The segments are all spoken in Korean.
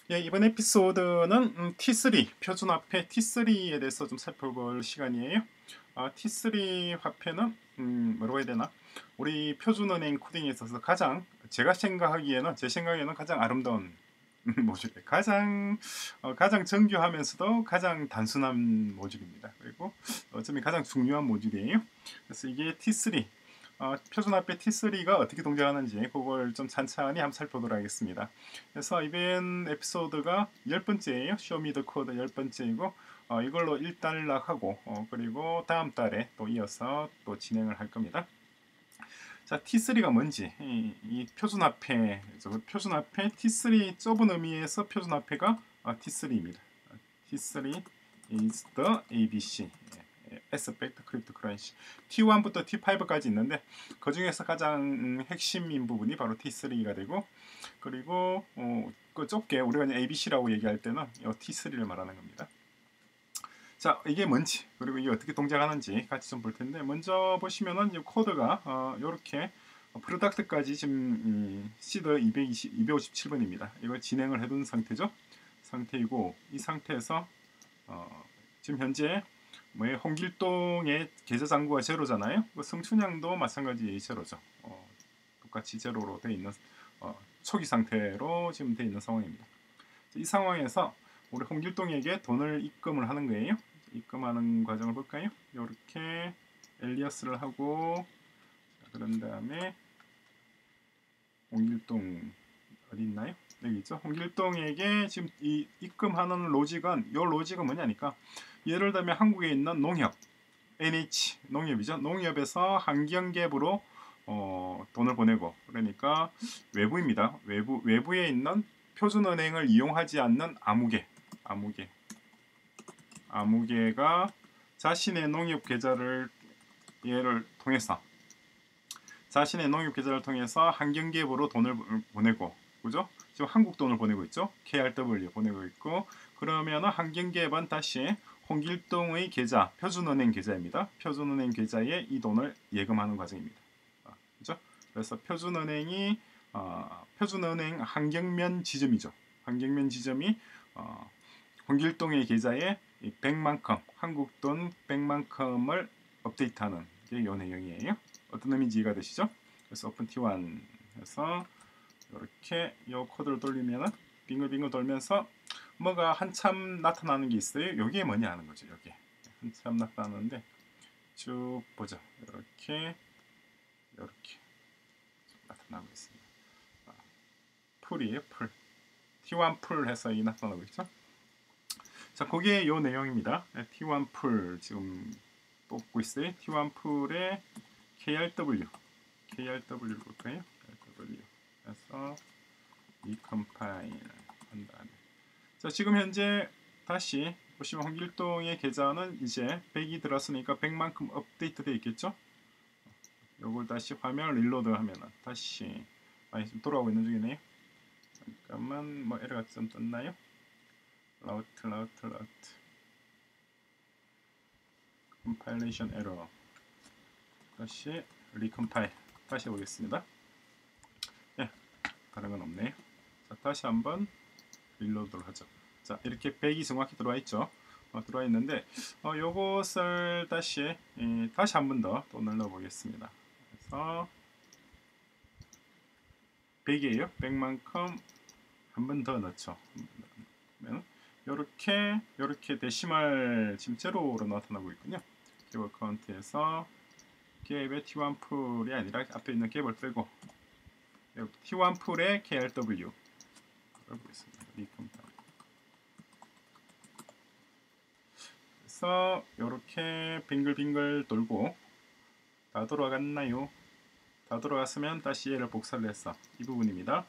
예, 이번 에피소드는 T3 표준화폐 T3에 대해서 좀 살펴볼 시간이에요. T3 화폐는 뭐라고 해야 되나? 우리 표준은행 코딩에 있어서 가장 제 생각에는 가장 아름다운 모듈이에요. 가장 정교하면서도 가장 단순한 모듈입니다. 그리고 어쩌면 가장 중요한 모듈이에요. 그래서 이게 T3 표준화폐 T3가 어떻게 동작하는지 그걸 좀 찬찬히 한번 살펴보도록 하겠습니다. 그래서 이번 에피소드가 10번째예요. 쇼미 더 코드 10번째이고 이걸로 일단락하고 그리고 다음 달에 또 이어서 또 진행을 할 겁니다. 자, T3가 뭔지 이 표준화폐 T3 좁은 의미에서 표준화폐가 T3입니다. T3 is the ABC aspect cryptocurrency. T1부터 T5까지 있는데 그 중에서 가장 핵심인 부분이 바로 T3가 되고 그리고 그 좁게 우리가 ABC라고 얘기할 때는 이 T3를 말하는 겁니다. 자, 이게 뭔지 그리고 이게 어떻게 동작하는지 같이 좀 볼 텐데 먼저 보시면은 이 코드가 이렇게 프로덕트까지 지금 시드 257번입니다. 이걸 진행을 해둔 상태이고 이 상태에서 지금 현재 홍길동의 계좌 잔고가 제로잖아요. 성춘향도 마찬가지 제로죠. 똑같이 제로로 돼 있는 초기 상태로 지금 돼 있는 상황입니다. 이 상황에서 우리 홍길동에게 돈을 입금을 하는 거예요. 입금하는 과정을 볼까요? 이렇게 엘리어스를 하고 그런 다음에 홍길동 어디 있나요? 여기 있죠. 홍길동에게 지금 이 입금하는 로직은 뭐냐니까 예를 들면 한국에 있는 농협 NH 농협이죠. 농협에서 한경갭으로 돈을 보내고 그러니까 외부입니다. 외부에 있는 표준은행을 이용하지 않는 아무개가 자신의 농협 계좌를 통해서 한경갭으로 돈을 보내고 그죠? 지금 한국 돈을 보내고 있죠. KRW 보내고 있고 그러면은 한경갭은 다시 홍길동의 계좌, 표준은행 계좌입니다. 표준은행 계좌에 이 돈을 예금하는 과정입니다. 그죠? 그래서 표준은행 한경면 지점이죠. 한경면 지점이 홍길동의 계좌에 100만큼, 한국 돈 100만큼을 업데이트하는 게 이 내용이에요. 어떤 의미인지 이해가 되시죠? 그래서 오픈 T1 해서 이렇게 이 코드를 돌리면은 빙글빙글 돌면서 뭐가 한참 나타나는 게 있어요. 여기에 뭐냐 하는 거죠. 여기에 한참 나타나는데 쭉 보죠. 이렇게 나타나고 있습니다. 풀이에요. 풀. T1 풀 해서 이 나타나고 있죠. 자, 거기에 요 내용입니다. T1 풀 지금 뽑고 있어요. T1 풀의 KRW를 볼까요? KRW 해서 리컴파일 한 다음에 자, 지금 현재 다시 보시면 홍길동의 계좌는 이제 100이 들었으니까 100만큼 업데이트 되어 있겠죠? 요걸 다시 화면 릴로드 하면은 다시 지금 돌아오고 있는 중이네요. 잠깐만 뭐 에러가 좀 떴나요? 라우트 컴파일레이션 에러 다시 리컴파일 다시 해보겠습니다. 예, 다른 건 없네요. 자, 다시 한번 릴로드를 하죠. 자, 이렇게 100이 정확히 들어와 있죠. 들어와 있는데 요것을 다시 한 번 더 또 눌러 보겠습니다. 그래서 100이에요. 100만큼 한 번 더 넣죠. 요렇게 데시말 지금 제로로 나타나고 있군요. 갭 카운트에서 갭의 T1 풀이 아니라 앞에 있는 갭을 빼고 T1 풀의 KRW 보겠습니다. 그래서 이렇게 빙글빙글 돌고 다 돌아갔나요? 다 돌아갔으면 다시 얘를 복사를 해서 이 부분입니다.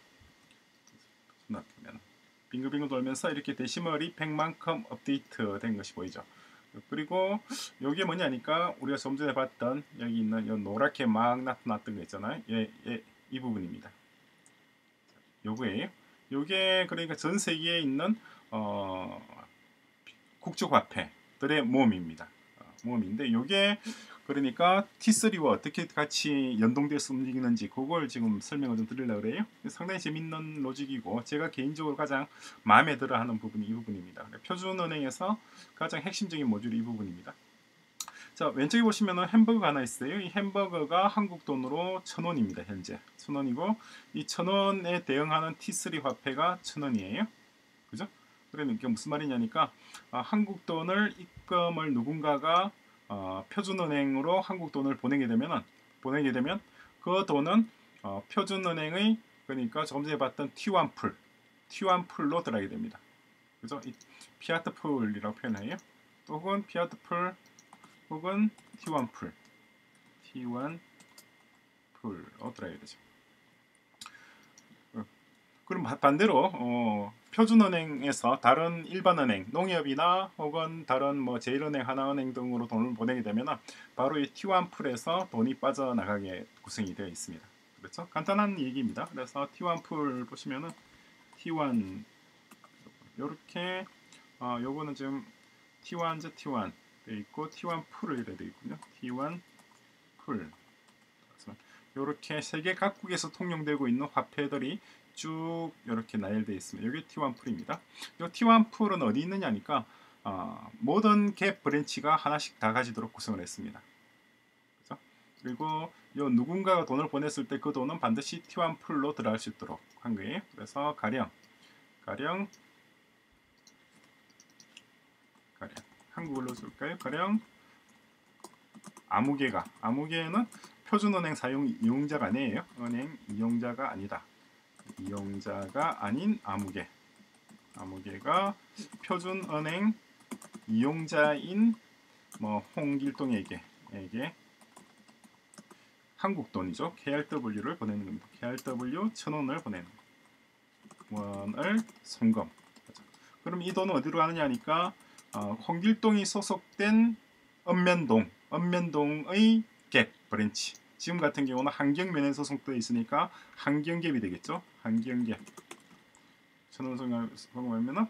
빙글빙글 돌면서 이렇게 데시멀이 100만큼 업데이트 된 것이 보이죠. 그리고 이게 뭐냐니까 우리가 좀 전에 봤던 여기 있는 이 노랗게 막 나타났던 거 있잖아요. 이 부분입니다. 요거예요. 요게 그러니까 전 세계에 있는 국제화폐들의 모음입니다. 모음인데 요게 그러니까 T3와 어떻게 같이 연동돼서 움직이는지 그걸 지금 설명을 좀 드리려고 그래요. 상당히 재밌는 로직이고 제가 개인적으로 가장 마음에 들어 하는 부분이 이 부분입니다. 표준은행에서 가장 핵심적인 모듈이 이 부분입니다. 자, 왼쪽에 보시면은 햄버거가 하나 있어요. 이 햄버거가 한국 돈으로 1,000원입니다. 현재 1,000원이고 이 1,000원에 대응하는 T3 화폐가 1,000원이에요. 그죠? 그러면 이게 무슨 말이냐니까 한국 돈을 입금을 누군가가 표준은행으로 한국 돈을 보내게 되면 그 돈은 표준은행의 그러니까 조금 전에 봤던 T1 풀로 들어가게 됩니다. 그죠? 이 피아트 풀이라고 표현해요. 혹은 피아트 풀 혹은 T1 풀로 들어가야 되죠. 그럼 반대로 표준은행에서 다른 일반은행, 농협이나 혹은 다른 뭐 제일은행, 하나은행 등으로 돈을 보내게 되면 바로 이 T1 풀에서 돈이 빠져나가게 구성이 되어 있습니다. 그렇죠? 간단한 얘기입니다. 그래서 T1 풀 보시면은 T1 이렇게 요거는 지금 T1 되어 있고 T1 풀을 이래 되어 있군요. T1 풀. 이렇게 세계 각국에서 통용되고 있는 화폐들이 쭉 이렇게 나열되어 있습니다. 여기 T1 풀입니다. 이 T1 풀은 어디 있느냐니까 모든 갭 브랜치가 하나씩 다 가지도록 구성을 했습니다. 그렇죠? 그리고 요 누군가가 돈을 보냈을 때 그 돈은 반드시 T1 풀로 들어갈 수 있도록 한 거예요. 그래서 가령 한국어로 쓸까요? 가령 아무개는 표준은행 사용 이용자가 아니에요. 은행 이용자가 아니다. 이용자가 아닌 아무개가 표준은행 이용자인 뭐 홍길동에게 한국 돈이죠. KRW를 보내는 겁니다. KRW 1,000원을 보내는 원을 송금. 그럼 이 돈은 어디로 가느냐니까 홍길동이 소속된 읍면동의 갭 브랜치. 지금 같은 경우는 한경면에 소속되어 있으니까 한경갭이 되겠죠. 한경갭. 1,000원 송금하면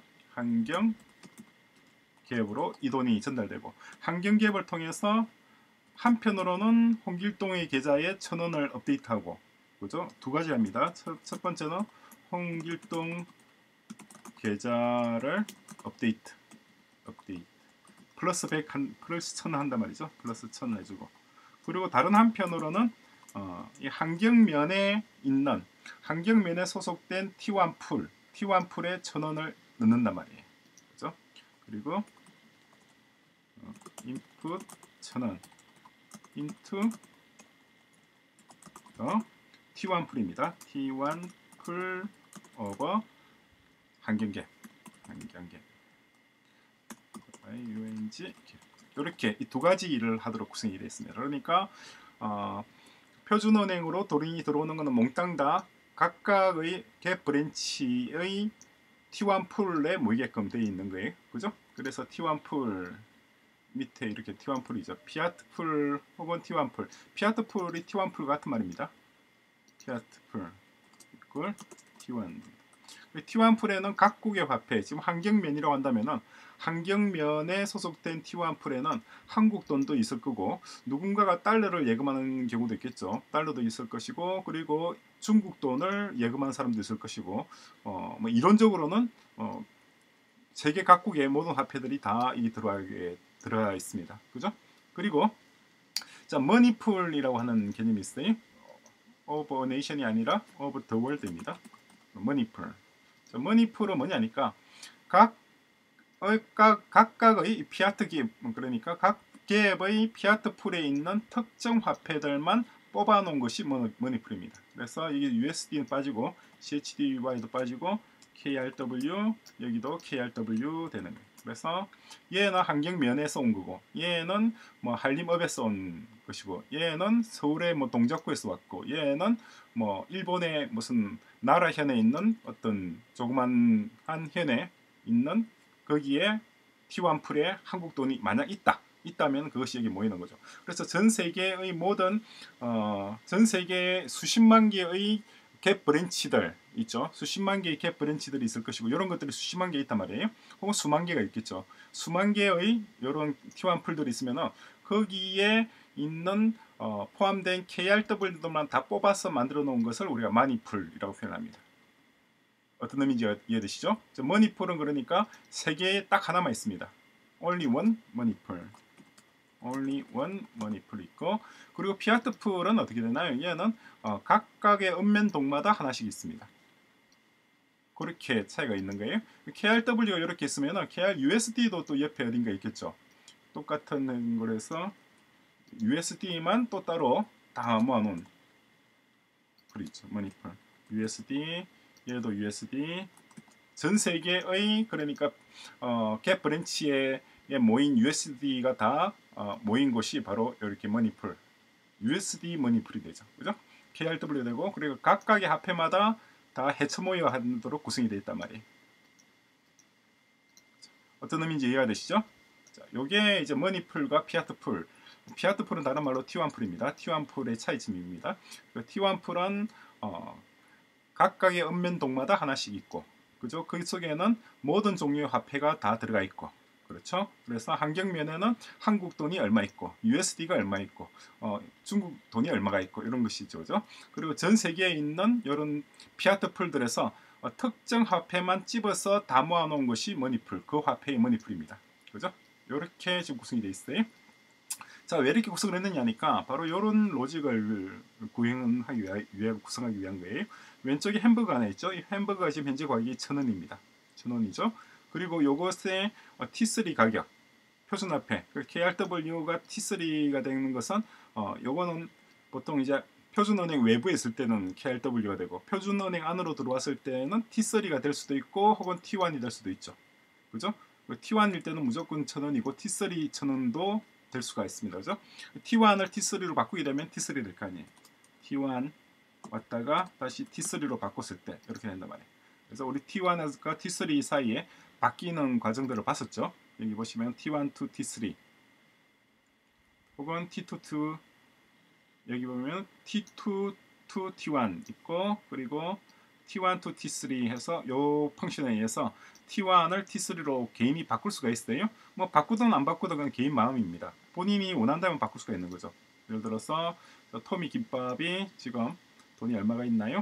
한경갭으로 이 돈이 전달되고 한경갭을 통해서 한편으로는 홍길동의 계좌에 1,000원을 업데이트하고 그죠? 두 가지 합니다. 첫 번째는 홍길동 계좌를 업데이트 플러스 100 플러스 1,000 한단 말이죠. 플러스 1,000 해주고 그리고 다른 한편으로는 이 한경면에 소속된 T1 풀에 1,000원을 넣는단 말이에요. 그죠? 그리고 input 1,000원 into T1 풀입니다. T1 풀 over 한경갭 UNG 이렇게 이 두 가지 일을 하도록 구성이 되어 있습니다. 그러니까 표준은행으로 돈이 들어오는 것은 몽땅 다 각각의 갭 브랜치의 T1 풀에 모이게끔 되어 있는 거예요. 그죠? 그래서 T1 풀 밑에 이렇게 T1 풀이죠. 피아트 풀 혹은 T1 풀. 피아트 풀이 T1 풀 같은 말입니다. 피아트 풀 이걸 T1. T1 풀에는 각국의 화폐, 지금 한경면이라고 한다면은 한경면에 소속된 T1 풀에는 한국 돈도 있을 거고 누군가가 달러를 예금하는 경우도 있겠죠. 달러도 있을 것이고 그리고 중국 돈을 예금하는 사람도 있을 것이고 뭐 이론적으로는 세계 각국의 모든 화폐들이 다 이 들어가 있습니다. 그죠? 그리고 자 머니풀이라고 하는 개념이 있어요. of a nation이 아니라 of the world입니다. 머니풀. 머니풀은 뭐냐니까 각각의 피아트 갭 그러니까 각 갭의 피아트 풀에 있는 특정 화폐들만 뽑아놓은 것이 머니풀입니다. 그래서 이게 USD는 빠지고 CHDY도 빠지고 KRW 여기도 KRW 되는 거예요. 그래서 얘는 한경면에서 온 거고 얘는 뭐 한림읍에서 온 것이고 얘는 서울의 뭐 동작구에서 왔고 얘는 뭐 일본의 무슨 나라현에 있는 어떤 조그만 한 현에 있는 거기에 T1 풀에 한국 돈이 만약 있다면 그것이 여기 모이는 거죠. 그래서 전 세계의 모든 전 세계 수십만 개의 갭 브랜치들 있죠. 수십만 개의 갭 브랜치들이 있을 것이고 이런 것들이 수십만 개 있단 말이에요. 혹은 수만 개가 있겠죠. 수만 개의 이런 T1 풀들이 있으면은 거기에 있는 포함된 KRW들만 다 뽑아서 만들어 놓은 것을 우리가 머니풀이라고 표현합니다. 어떤 의미인지 이해되시죠? 머니풀은 그러니까 세계에 딱 하나만 있습니다. only one 머니풀. only one 머니풀 있고, 그리고 피아트 풀은 어떻게 되나요? 얘는 각각의 읍면동마다 하나씩 있습니다. 그렇게 차이가 있는 거예요. KRW가 이렇게 있으면 KRUSD도 또 옆에 어딘가 있겠죠. 똑같은 거라서 USD만 또 따로 다 모아놓은 풀이 있죠. 머니풀. USD, 얘도 USD. 전 세계의 그러니까 갭 브랜치에 모인 USD가 다 모인 곳이 바로 이렇게 머니풀, USD 머니풀이 되죠. 그죠? KRW 되고, 그리고 각각의 화폐마다 다 해처 모여 하도록 구성이 되어 있단 말이에요. 어떤 의미인지 이해가 되시죠? 자, 요게 이제 머니풀과 피아트풀. 피아트풀은 다른 말로 T1풀입니다. T1풀의 차이점입니다. T1풀은 각각의 읍면동마다 하나씩 있고, 그죠? 그 속에는 모든 종류의 화폐가 다 들어가 있고, 그렇죠? 그래서 한경면에는 한국 돈이 얼마 있고, USD가 얼마 있고, 중국 돈이 얼마가 있고, 이런 것이죠, 그죠? 그리고 전 세계에 있는 이런 피아트 풀들에서 특정 화폐만 집어서 다 모아놓은 것이 머니풀, 그 화폐의 머니풀입니다, 그죠? 이렇게 지금 구성이 되어 있어요. 자, 왜 이렇게 구성을 했느냐니까 바로 이런 로직을 구현하기 위해 구성하기 위한 거예요. 왼쪽에 햄버거 하나 있죠. 이 햄버거가 지금 현재 가격이 1,000원입니다. 1,000원이죠. 그리고 요것의 T3 가격, 표준화폐, KRW가 T3가 되는 것은 요거는 보통 이제 표준은행 외부에 있을 때는 KRW가 되고, 표준은행 안으로 들어왔을 때는 T3가 될 수도 있고, 혹은 T1이 될 수도 있죠. 그죠? T1일 때는 무조건 1,000원이고 T3 1,000원도 될 수가 있습니다. 그죠? T1을 T3로 바꾸게 되면 T3 될 거 아니에요. T1 왔다가 다시 T3로 바꿨을 때 이렇게 된단 말이에요. 그래서 우리 T1과 T3 사이에 바뀌는 과정들을 봤었죠. 여기 보시면 T1 to T3 혹은 T2 to, 여기 보면 T2 to T1 있고, 그리고 T1 to T3 해서 요 펑션에 의해서 T1을 T3로 개인이 바꿀 수가 있어요. 뭐 바꾸든 안 바꾸든 그건 개인 마음입니다. 본인이 원한다면 바꿀 수가 있는 거죠. 예를 들어서 토미 김밥이 지금 돈이 얼마가 있나요?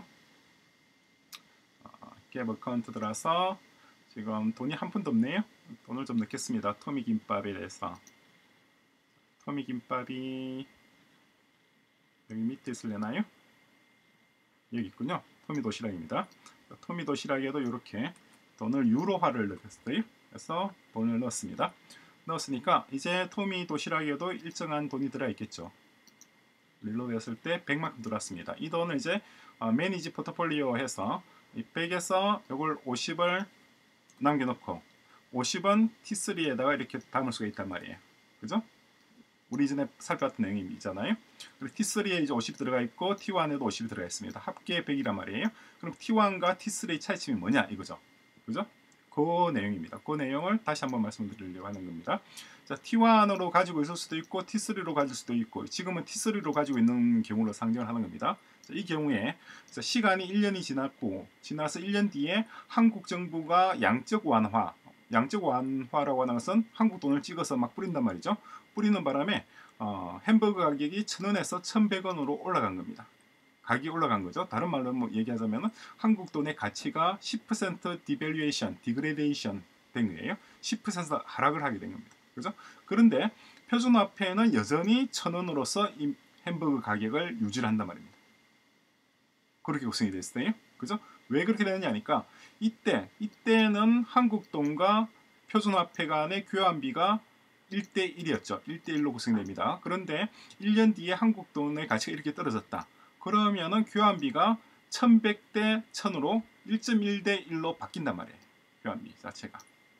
갭 어카운트 들어서 지금 돈이 한 푼도 없네요. 돈을 좀 넣겠습니다. 토미 김밥에 대해서. 토미 김밥이 여기 밑에 있으려나요? 여기 있군요. 토미 도시락입니다. 토미 도시락에도 이렇게 돈을 유로화를 넣었어요. 그래서 돈을 넣었습니다. 넣었으니까 이제 토미 도시락에도 일정한 돈이 들어 있겠죠. 릴로드 했을 때 100만큼 들어왔습니다. 이 돈을 이제 매니지 포트폴리오 해서 이 100에서 이걸 50을 남겨놓고 50은 T3에다가 이렇게 담을 수가 있단 말이에요. 그죠? 우리 전에 살펴봤던 내용이잖아요. 그리고 T3에 이제 50 들어가 있고 T1에도 50이 들어가 있습니다. 합계 100이란 말이에요. 그럼 T1과 T3의 차이점이 뭐냐 이거죠. 그죠? 그 내용입니다. 그 내용을 다시 한번 말씀드리려고 하는 겁니다. 자, T1으로 가지고 있을 수도 있고 T3로 가질 수도 있고, 지금은 T3로 가지고 있는 경우로 상정을 하는 겁니다. 자, 이 경우에 시간이 1년이 지나서 1년 뒤에 한국 정부가 양적 완화라고 하는 것은 한국 돈을 찍어서 막 뿌린단 말이죠. 뿌리는 바람에 햄버거 가격이 1,000원에서 1,100원으로 올라간 겁니다. 가격이 올라간 거죠. 다른 말로 뭐 얘기하자면 한국 돈의 가치가 10% 디밸류에이션, 디그레데이션 된 거예요. 10% 하락을 하게 된 겁니다. 그죠? 그런데 표준화폐는 여전히 1,000원으로서 이 햄버거 가격을 유지를 한단 말입니다. 그렇게 구성이 됐어요. 그죠? 왜 그렇게 되느냐니까 이때는 한국 돈과 표준화폐 간의 교환비가 1대1이었죠. 1대1로 구성됩니다. 그런데 1년 뒤에 한국 돈의 가치가 이렇게 떨어졌다. 그러면은 교환비가 1100대 1000으로 1.1대 1로 바뀐단 말이에요. 교환비 자체가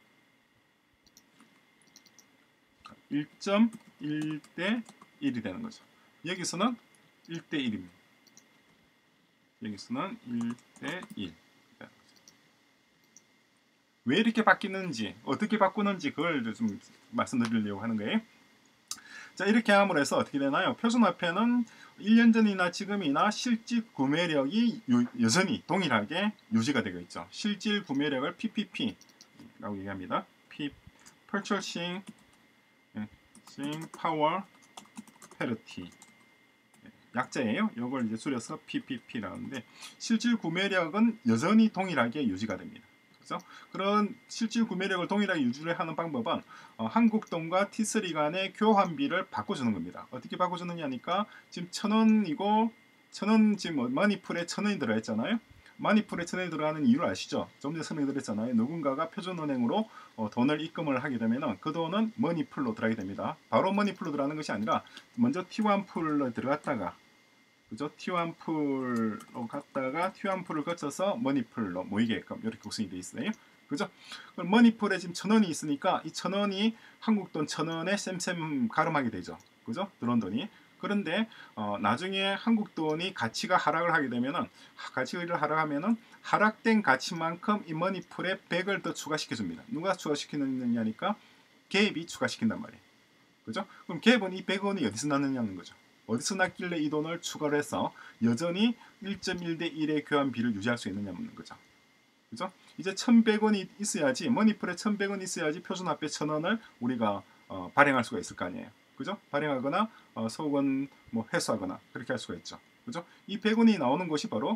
1.1대 1이 되는 거죠. 여기서는 1대 1입니다. 여기서는 1대 1. 왜 이렇게 바뀌는지, 어떻게 바꾸는지 그걸 좀 말씀드리려고 하는 거예요. 자, 이렇게 함으로 해서 어떻게 되나요? 표준화폐는 1년 전이나 지금이나 실질 구매력이 여전히 동일하게 유지가 되고 있죠. 실질 구매력을 PPP라고 얘기합니다. Purchasing Power Parity. 약자예요. 이걸 이제 줄여서 PPP라는데 실질 구매력은 여전히 동일하게 유지가 됩니다. 그렇죠? 그런 실질 구매력을 동일하게 유지를 하는 방법은 한국돈과 T3 간의 교환비를 바꿔주는 겁니다. 어떻게 바꿔주느냐니까 지금 1,000원이고 1,000원 지금 머니풀에 1,000원이 들어있잖아요. 머니풀에 1,000원이 들어가는 이유를 아시죠? 좀 전에 설명드렸잖아요. 누군가가 표준은행으로 돈을 입금을 하게 되면 그 돈은 머니풀로 들어가게 됩니다. 바로 머니풀로 들어가는 것이 아니라 먼저 T1풀로 들어갔다가 그죠? T1풀로 갔다가 T1풀을 거쳐서 머니풀로 모이게끔 이렇게 구성이 되어 있어요. 그죠? 그럼 머니풀에 지금 1,000원이 있으니까 이 1,000원이 한국돈 1,000원에 쌤쌤 가름하게 되죠. 그죠? 들어온 돈이. 그런데 나중에 한국돈이 가치가 하락을 하게 되면은 가치를 하락하면은 하락된 가치만큼 이 머니풀에 100을 더 추가시켜 줍니다. 누가 추가시키느냐니까 갭이 추가시킨단 말이에요. 그죠? 그럼 갭은 이 100원이 어디서 났느냐는 거죠. 어디서 났길래 이 돈을 추가를 해서 여전히 1.1대 1의 교환비를 유지할 수 있느냐는 거죠. 그죠? 이제 1,100원이 있어야지, 머니풀에 1,100원이 있어야지 표준화폐 1,000원을 우리가 발행할 수가 있을 거 아니에요. 그죠? 발행하거나 소건 뭐 회수하거나 그렇게 할 수가 있죠. 그죠? 이 100원이 나오는 것이 바로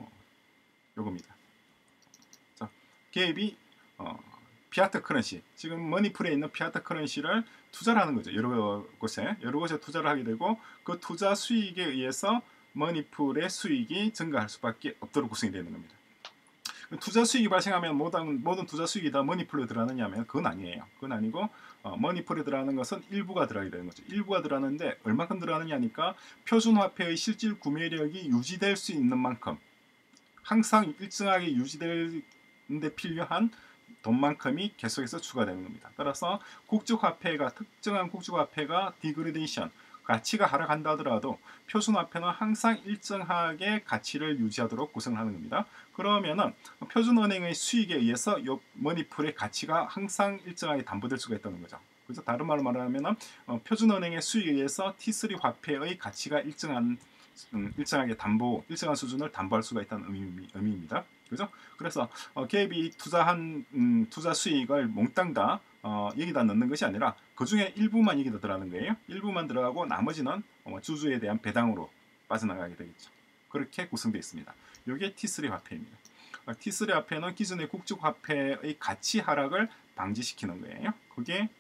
요겁니다. 자, 갭이 피아트 커런시, 지금 머니풀에 있는 피아트 커런시를 투자를 하는 거죠. 여러 곳에 투자를 하게 되고 그 투자 수익에 의해서 머니풀의 수익이 증가할 수밖에 없도록 구성이 되는 겁니다. 투자 수익이 발생하면 모든 투자 수익이 다 머니풀에 들어가느냐 하면 그건 아니에요. 그건 아니고 머니풀에 들어가는 것은 일부가 들어가게 되는 거죠. 일부가 들어가는데 얼마큼 들어가느냐니까 표준화폐의 실질 구매력이 유지될 수 있는 만큼 항상 일정하게 유지되는데 필요한 돈만큼이 계속해서 추가되는 겁니다. 따라서 특정한 국제화폐가 디그레데이션, 가치가 하락한다 하더라도 표준화폐는 항상 일정하게 가치를 유지하도록 구성하는 겁니다. 그러면은 표준은행의 수익에 의해서 이 머니풀의 가치가 항상 일정하게 담보될 수가 있다는 거죠. 그래서 다른 말로 말하면 표준은행의 수익에 의해서 T3 화폐의 가치가 일정하게 일정한 수준을 담보할 수가 있다는 의미입니다. 그죠? 그래서 갭이 투자한 투자 수익을 몽땅 다 여기다 넣는 것이 아니라 그 중에 일부만 여기다 들어가는 거예요. 일부만 들어가고 나머지는 주주에 대한 배당으로 빠져나가게 되겠죠. 그렇게 구성되어 있습니다. 이게 T3 화폐입니다. T3 화폐는 기존의 국적 화폐의 가치 하락을 방지시키는 거예요. 그게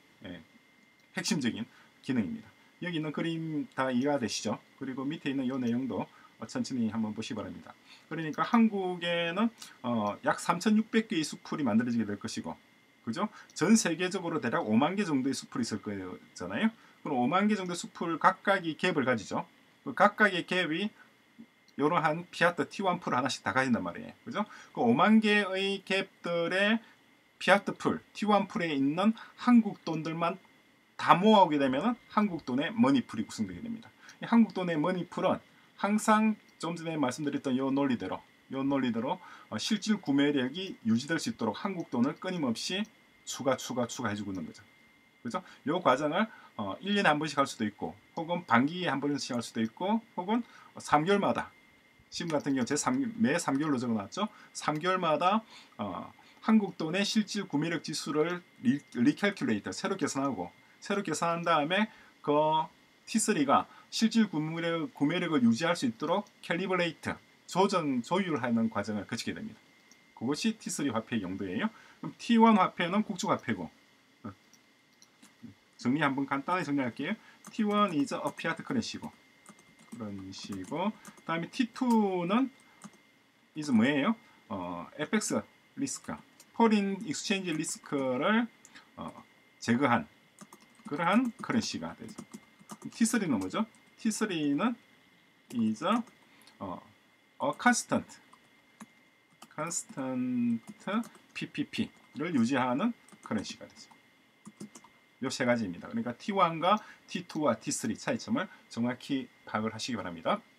핵심적인 기능입니다. 여기 있는 그림 다 이해가 되시죠? 그리고 밑에 있는 이 내용도 천천히 한번 보시기 바랍니다. 그러니까 한국에는 약 3,600개의 수풀이 만들어지게 될 것이고, 그죠? 전 세계적으로 대략 5만 개 정도의 수풀이 있을 거잖아요. 그럼 5만 개 정도의 수풀 각각이 갭을 가지죠. 그 각각의 갭이 이러한 피아트 T1 풀 하나씩 다 가진단 말이에요. 그죠? 그 5만 개의 갭들의 피아트 풀, T1 풀에 있는 한국 돈들만 다 모아오게 되면 한국 돈의 머니풀이 구성되게 됩니다. 이 한국 돈의 머니풀은 항상 좀 전에 말씀드렸던 이 논리대로 실질 구매력이 유지될 수 있도록 한국 돈을 끊임없이 추가해주고 있는 거죠. 그죠? 이 과정을 1년에 한 번씩 할 수도 있고, 혹은 반기에 한 번씩 할 수도 있고, 혹은 3개월마다, 지금 같은 경우 매 3개월로 적어놨죠. 3개월마다 한국 돈의 실질 구매력 지수를 리캘큘레이터 새로 계산한 다음에 그 T3가 실질 구매력을 유지할 수 있도록 캘리브레이트, 조율하는 과정을 거치게 됩니다. 그것이 T3 화폐의 용도예요. 그럼 T1 화폐는 국적 화폐고, 정리 한번 간단히 정리할게요. T1 is a fiat currency고, 그런 식이고, 다음에 T2는 is 뭐예요? FX 리스크, 포린 익스체인지 리스크를 제거한 그러한 커런시가 되죠. T3는 뭐죠? T3는 is a constant PPP를 유지하는 커런시가 되죠. 이 세 가지입니다. 그러니까 T1과 T2와 T3 차이점을 정확히 파악을 하시기 바랍니다.